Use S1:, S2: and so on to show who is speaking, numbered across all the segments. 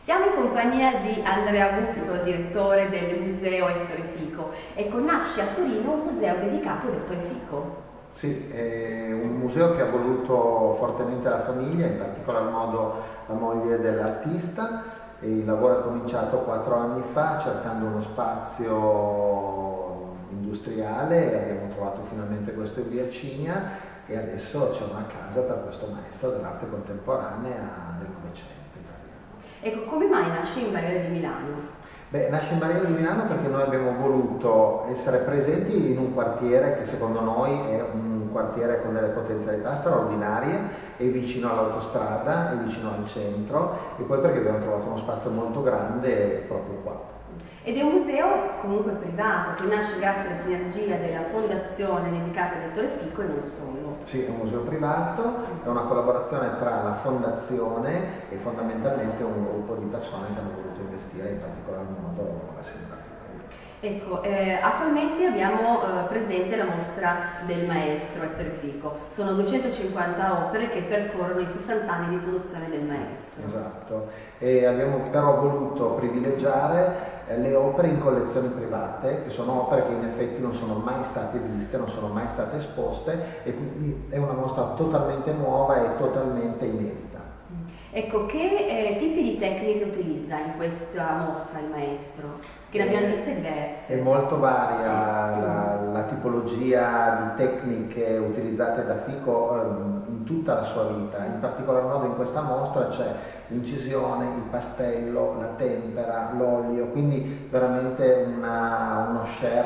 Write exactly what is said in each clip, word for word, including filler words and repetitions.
S1: Siamo in compagnia di Andrea Busto, direttore del Museo Ettore Fico. Ecco, nasce a Torino un museo dedicato ad Ettore Fico.
S2: Sì, è un museo che ha voluto fortemente la famiglia, in particolar modo la moglie dell'artista. Il lavoro è cominciato quattro anni fa cercando uno spazio industriale e abbiamo trovato finalmente questo in via Cinia e adesso c'è una casa per questo maestro dell'arte contemporanea del Novecento.
S1: Ecco, come mai nasce in Barriera di Milano?
S2: Beh, nasce in Barriera di Milano perché noi abbiamo voluto essere presenti in un quartiere che secondo noi è un quartiere con delle potenzialità straordinarie, è vicino all'autostrada, è vicino al centro e poi perché abbiamo trovato uno spazio molto grande proprio qua.
S1: Ed è un museo comunque privato, che nasce grazie alla sinergia della fondazione dedicata ad Ettore Fico e non solo.
S2: Sì, è un museo privato, è una collaborazione tra la fondazione e fondamentalmente un gruppo di persone che hanno voluto investire, in particolar modo la signora Fico.
S1: Ecco, eh, attualmente abbiamo eh, presente la mostra del maestro Ettore Fico. Sono duecentocinquanta opere che percorrono i sessanta anni di produzione del maestro.
S2: Esatto, e abbiamo però voluto privilegiare le opere in collezioni private, che sono opere che in effetti non sono mai state viste, non sono mai state esposte e quindi è una mostra totalmente nuova e totalmente inedita.
S1: Ecco, che eh, tipi di tecniche utilizza in questa mostra il maestro? Che ne abbiamo viste diverse.
S2: È molto varia la, la tipologia di tecniche utilizzate da Fico um, in tutta la sua vita, in particolar modo in questa mostra c'è l'incisione, il pastello, la tempera, l'olio, quindi veramente una, uno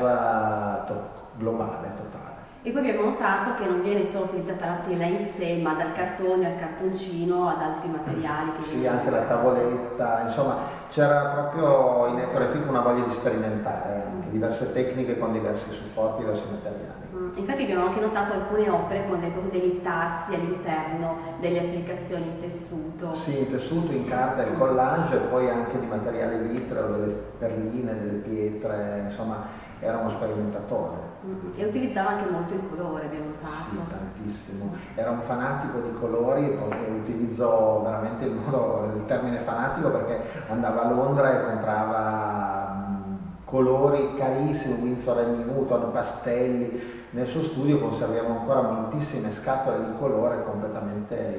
S2: share to globale, totale.
S1: E poi abbiamo notato che non viene solo utilizzata la tela in sé, ma dal cartone al cartoncino ad altri materiali. Che
S2: sì, anche la tavoletta, insomma c'era proprio in Ettore Fico una voglia di sperimentare anche diverse tecniche con diversi supporti, diversi materiali.
S1: Mm. Infatti abbiamo anche notato alcune opere con dei, proprio degli intarsi all'interno, delle applicazioni in tessuto.
S2: Sì, in tessuto, in carta, il collage e poi anche di materiale vitreo, delle perline, delle pietre, insomma era uno sperimentatore.
S1: Mm-hmm. E utilizzava anche molto il colore, abbiamo notato.
S2: Sì, tantissimo. Era un fanatico di colori e utilizzò veramente il, modo, il termine fanatico perché andava a Londra e comprava mh, colori carissimi, Winsor e Newton, pastelli. Nel suo studio conserviamo ancora moltissime scatole di colore completamente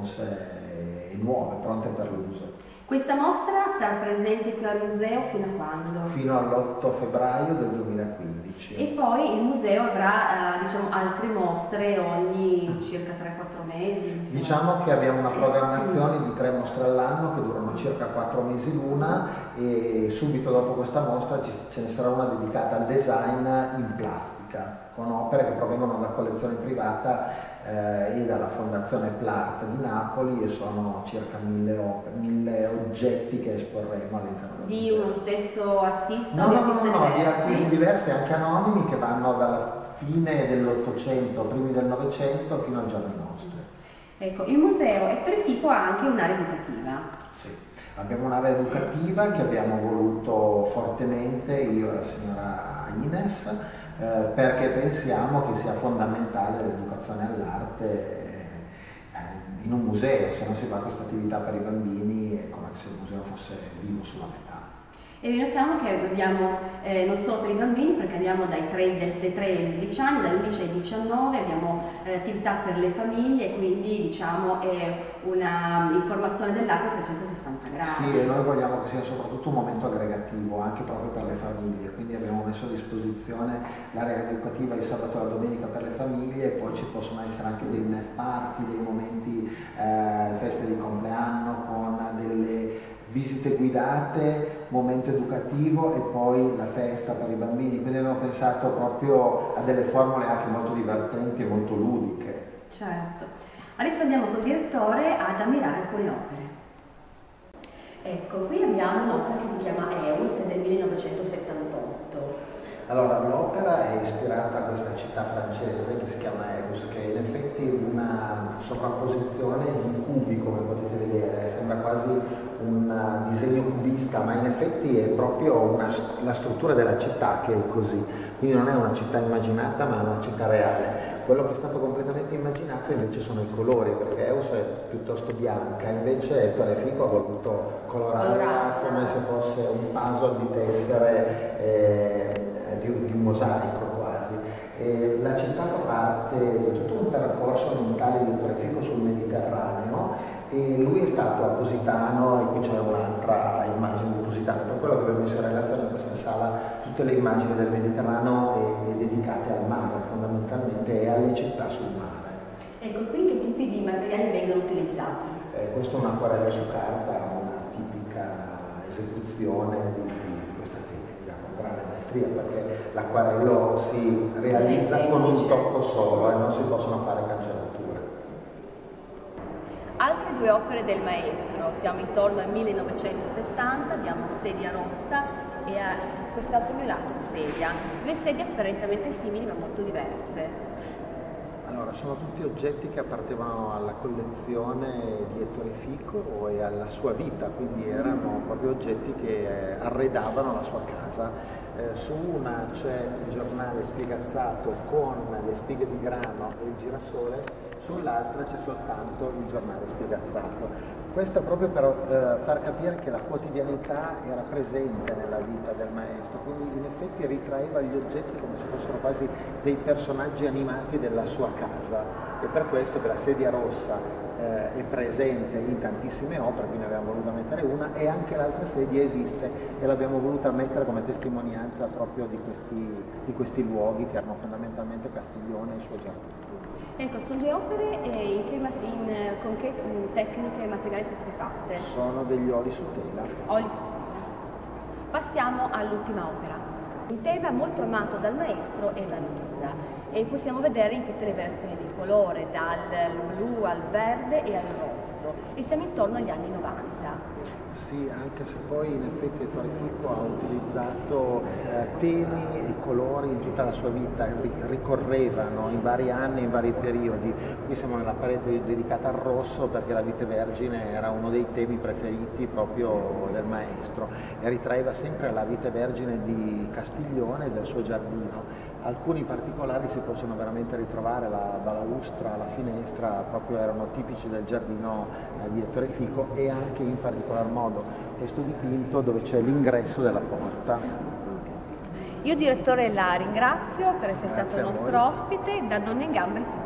S2: intonse e nuove, pronte per l'uso.
S1: Questa mostra sarà presente qui al museo fino a quando?
S2: Fino all'otto febbraio del duemilaquindici.
S1: E poi il museo avrà eh, diciamo, altre mostre ogni circa tre quattro mesi?
S2: Diciamo che abbiamo una programmazione di tre mostre all'anno che durano circa quattro mesi l'una e subito dopo questa mostra ce ne sarà una dedicata al design in plastica, con opere che provengono da collezione privata eh, e dalla fondazione Plart di Napoli e sono circa mille, mille oggetti che esporremo all'interno del
S1: di
S2: museo.
S1: uno stesso artista?
S2: No,
S1: o di
S2: no, no,
S1: artisti
S2: no,
S1: diversi?
S2: di artisti diversi anche anonimi che vanno dalla fine dell'Ottocento, primi del Novecento fino ai giorni nostri.
S1: Ecco, il museo Ettore Fico ha anche un'area educativa.
S2: Sì, abbiamo un'area educativa che abbiamo voluto fortemente, io e la signora Ines, eh, perché pensiamo che sia fondamentale l'educazione all'arte eh, in un museo, se non si fa questa attività per i bambini è come se il museo fosse vivo sulla metà.
S1: E vi notiamo che abbiamo eh, non solo per i bambini, perché andiamo dai tre, dai tre ai undici anni, dagli undici ai diciannove, abbiamo eh, attività per le famiglie, quindi diciamo è una informazione dell'arte a trecentosessanta gradi.
S2: Sì, e noi vogliamo che sia soprattutto un momento aggregativo, anche proprio per le famiglie, quindi abbiamo messo a disposizione l'area educativa il sabato e la domenica per le famiglie, e poi ci possono essere anche dei nef party, dei momenti, eh, feste di compleanno con delle visite guidate, momento educativo e poi la festa per i bambini, quindi abbiamo pensato proprio a delle formule anche molto divertenti e molto ludiche.
S1: Certo. Adesso andiamo col direttore ad ammirare alcune opere. Ecco, qui abbiamo un'opera che si chiama Eus, è del millenovecentosettantotto.
S2: Allora, l'opera è ispirata a questa città francese che si chiama Eus, che è in effetti una sovrapposizione di un cubi, come potete vedere, sembra quasi un disegno cubista, ma in effetti è proprio una, la struttura della città che è così, quindi non è una città immaginata ma è una città reale. Quello che è stato completamente immaginato invece sono i colori, perché Eus è piuttosto bianca, invece Ettore Fico ha voluto colorarla come se fosse un puzzle di tessere eh, di, di un mosaico quasi. E la città fa parte di tutto un percorso mentale di Ettore Fico sul Mediterraneo, e lui è stato a Positano, e qui c'è un'altra immagine di Positano, per quello che abbiamo messo in relazione in questa sala tutte le immagini del Mediterraneo e, e dedicate al mare fondamentalmente e alle città sul mare.
S1: Ecco, qui che tipi di materiali vengono utilizzati?
S2: Eh, questo è un acquarello su carta, una tipica esecuzione di, di questa tecnica con grande maestria, perché l'acquarello si realizza con un tocco solo e non si possono fare cancellature.
S1: Altre due opere del maestro, siamo intorno al millenovecentosettanta, abbiamo Sedia Rossa e a quest'altro mio lato Sedia, due sedie apparentemente simili ma molto diverse.
S2: Allora, sono tutti oggetti che appartenevano alla collezione di Ettore Fico e alla sua vita, quindi erano proprio oggetti che arredavano la sua casa. Eh, su una c'è il giornale spiegazzato con le spighe di grano e il girasole, sull'altra c'è soltanto il giornale spiegazzato. Questo proprio per eh, far capire che la quotidianità era presente nella vita del maestro, quindi in effetti ritraeva gli oggetti come se fossero quasi dei personaggi animati della sua casa, e per questo che la sedia rossa eh, è presente in tantissime opere, quindi abbiamo voluto mettere una, e anche l'altra sedia esiste e l'abbiamo voluta mettere come testimonianza proprio di questi, di questi luoghi che erano fondamentalmente Castiglione e il suo giardino.
S1: Ecco, sono due opere e in che, in, con che tecniche e materiali sono state fatte?
S2: Sono degli oli su tela.
S1: Oli su tela. Passiamo all'ultima opera. Un tema molto amato dal maestro è la natura, e possiamo vedere in tutte le versioni di colore, dal blu al verde e al rosso, e siamo intorno agli anni novanta.
S2: Sì, anche se poi in effetti Ettore Fico ha utilizzato eh, temi e colori in tutta la sua vita, ricorrevano in vari anni, in vari periodi. Qui siamo nella parete dedicata al rosso perché la Vite Vergine era uno dei temi preferiti proprio del maestro, e ritraeva sempre la Vite Vergine di Castiglione e del suo giardino. Alcuni particolari si possono veramente ritrovare, la balaustra, la finestra, proprio erano tipici del giardino eh, di Ettore Fico, e anche in particolar modo questo dipinto dove c'è l'ingresso della porta.
S1: Io direttore la ringrazio per essere
S2: Grazie
S1: stato il nostro ospite. Da Donne in Gamba è tutto.